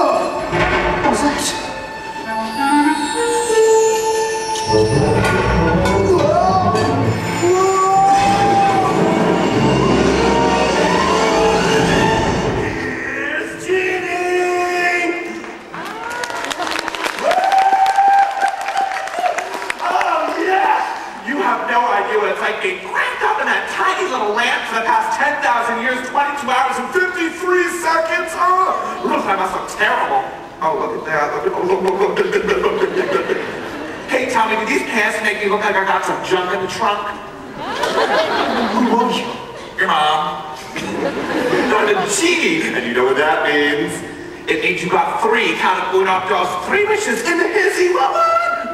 What was that? Here's Genie! Oh, yeah! You have no idea what it's like being cranked up in that tiny little lamp for the past 10,000 years, 22 hours, and 53 seconds. Oh, look, I must look terrible. Oh, look at that. Look. Hey, tell me, did these pants make me look like I got some junk in the trunk? Who are you? Your mom. I'm a genie, and you know what that means? It means you got 3, count it, uno, dos, 3 wishes in the hizzy, woman!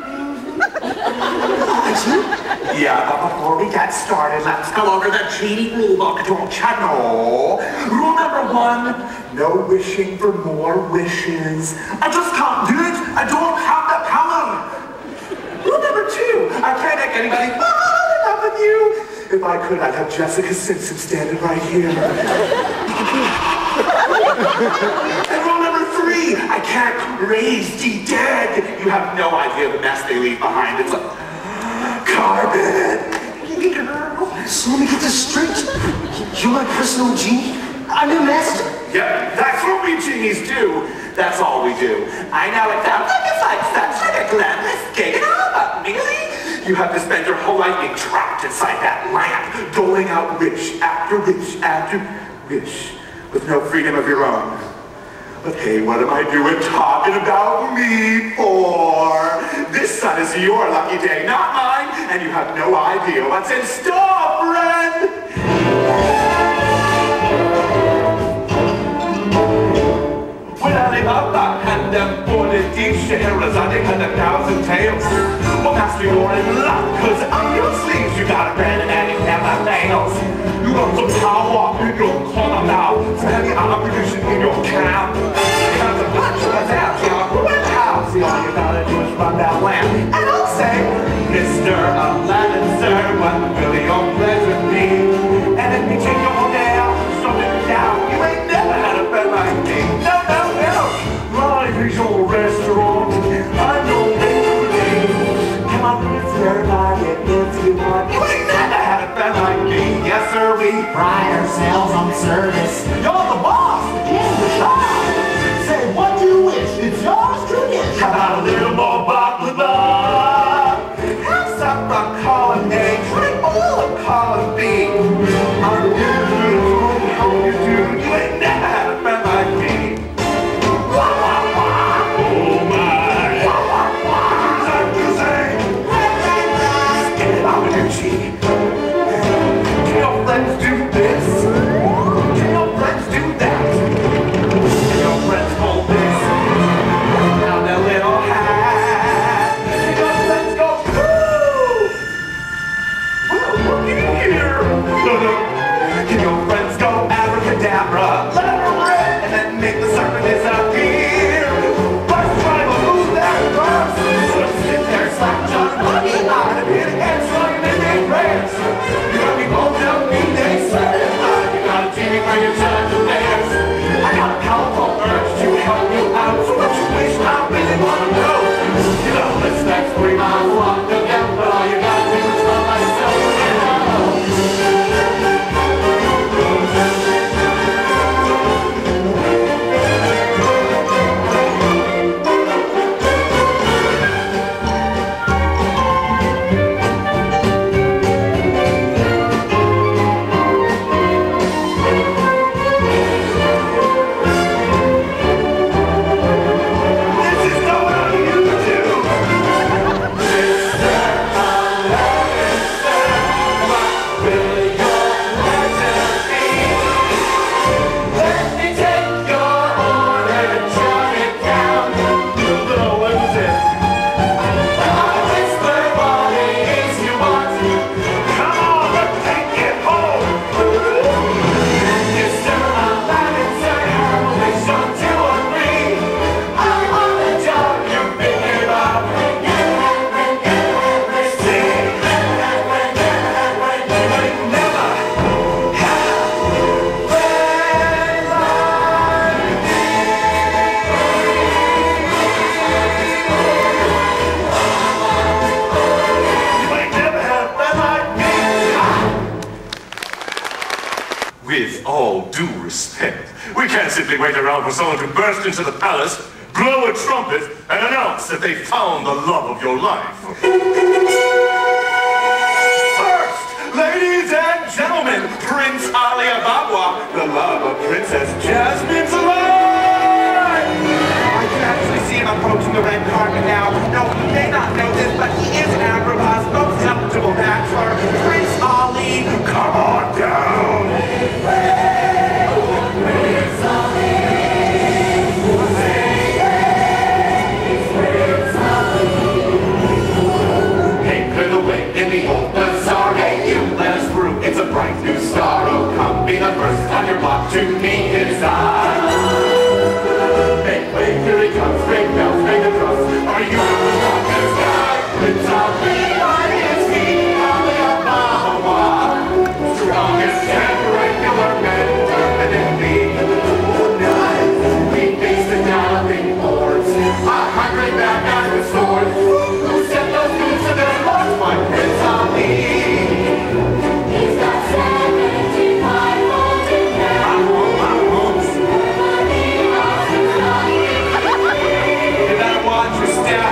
Yeah, but before we get started, let's go over the Genie rulebook, don't you know? Rule number 1, no wishing for more wishes. I just can't do it. I don't have the power. Rule number 2, I can't make anybody fall in love with you. If I could, I'd have Jessica Simpson standing right here. And rule number 3, I can't raise the dead. You have no idea the mess they leave behind. It's a carpet. So let me get this straight. You're my personal genie? I'm your master? Yep, that's what we genies do. That's all we do. I know it sounds like it's like such like a glamorous gig and all, but really? You have to spend your whole life being trapped inside that lamp, doling out wish after wish after wish, with no freedom of your own. But hey, what am I doing talking about me for? This sun is your lucky day, not mine, and you have no idea what's in store, friend! Sherazade had 1,000 tales. Well, Master, you're in luck, cause on your sleeves you got a brand and you never fails. You got some power in your corner now, some heavy opposition in your camp. You got some punch in the tap, you got a red house. See, all you gotta do is run that lamp. And I'll say, Mr. Aladdin, sir, what will your pleasure be? And if you take your down, something down, you ain't never had a friend like me. No. Life is your restaurant, I know everything. Come on, it's where I get into one. You ain't never had a friend like me. Yes, sir, we pride ourselves on service. You're the boss, in the shop. Say what you wish, it's yours to get. How about a little more baklava? Have some column A, drink all of column B. I'm good, how you do? You ain't never had a friend like me. Can your friends do this? Can your friends do that? Can your friends hold this? Now their little hat. Can your friends go, woo! Woo, look in here. Can your friends go abracadabra? Let her rip and then make the serpent disappear. First try to move that first. So sit there, slack John Money on and hit and slug him in their prayers. You got me both down, me, they said it. You got a genie for your son to theirs. I got a powerful urge to help you out. So what you wish, I really want to know. You know, this next 3 miles long to get, but all you got to do is love myself. around for someone to burst into the palace, blow a trumpet, and announce that they found the love of your life. First, ladies and gentlemen, Prince Ali Ababa, the love of Princess Jasmine's alive! I can actually see him approaching the red carpet now. No, you may not know this, but he is Agrabah's most eligible bachelor, Prince Ali. Come on down. In the old bazaar, hey you, let us through. It's a bright new star. Oh, come be the first on your block to meet his eye. Make way, here he comes. Ring bells, ring the drums. Are you the strongest guy? Prince Ali, I is he. Ali Ababa, strongest and regular men, definitely. Tonight, we face the galloping hordes. 100 bad guys with swords. Who set those boots in their lords? My Prince Ali. He's got 75 golden hair. You better watch your step.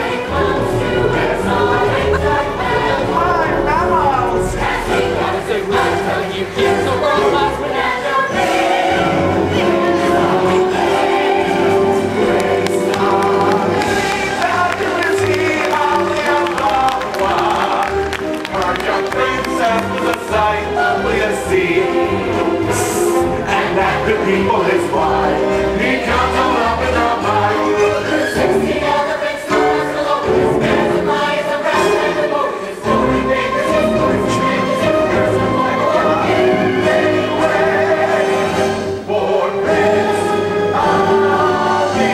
My mammals. You kids the world lost without your and that the people is why he comes up in our mind. 60 elephants, no one's below. His hands and lions and rats and the boat. His story makers, his story changes. There's no more For Prince Ali.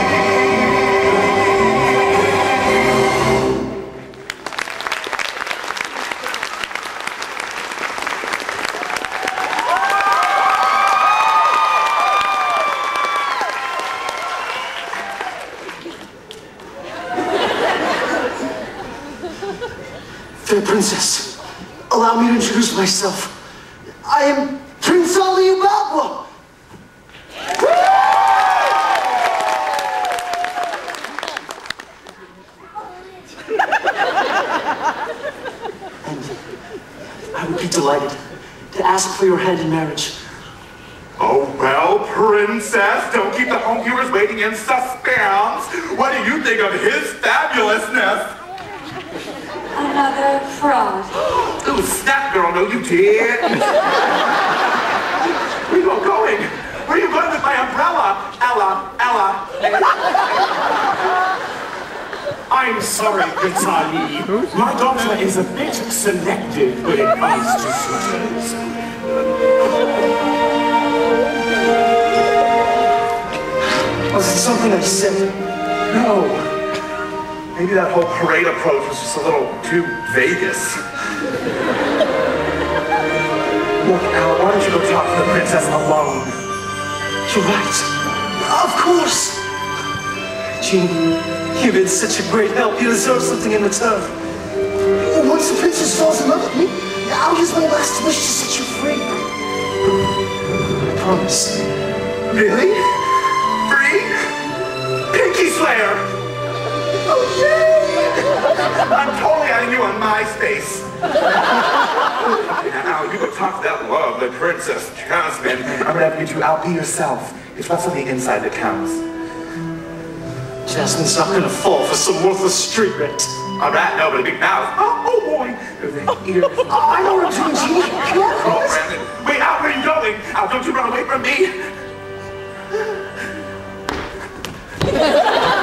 Fair princess, allow me to introduce myself. I am Prince Ali Ababa. And I would be delighted to ask for your hand in marriage. Oh, well, princess, don't keep the home viewers waiting in suspense. What do you think of his fabulousness? Another fraud. Ooh, snap, girl, no you did. Where you all going? Where are you going with my umbrella? Ella. I'm sorry, Prince Ali. My daughter is a bit selective when it comes to suitors. Was it something I said? No. Maybe that whole parade approach was just a little too Vegas. Look, Al, why don't you go talk to the princess alone? You're right. Of course. Genie, you've been such a great help. You deserve something in return. Once the princess falls in love with me, I'll use my last wish to set you free. I promise. Really? Free? Pinky Slayer! Oh, yay! I'm totally adding you on MySpace. Now, you go talk to that lovely Princess Jasmine. I'm gonna have you to outbe yourself. It's what's on the inside that counts. Jasmine's not gonna fall for some worthless street rat. Alright, no, but a big mouth. Oh boy! There's an ear. I know what I'm doing, Genie. Come on, Oh, Brandon. Wait, Al, where are you going? Al, don't you run away from me!